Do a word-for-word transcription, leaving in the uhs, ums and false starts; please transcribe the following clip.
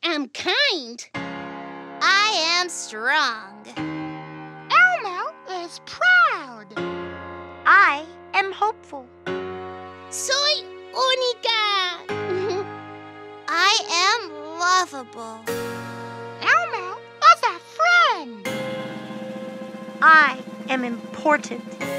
am kind. I am strong. Elmo is proud. I am hopeful. Soy única. I am lovable. Elmo is a friend. I am important.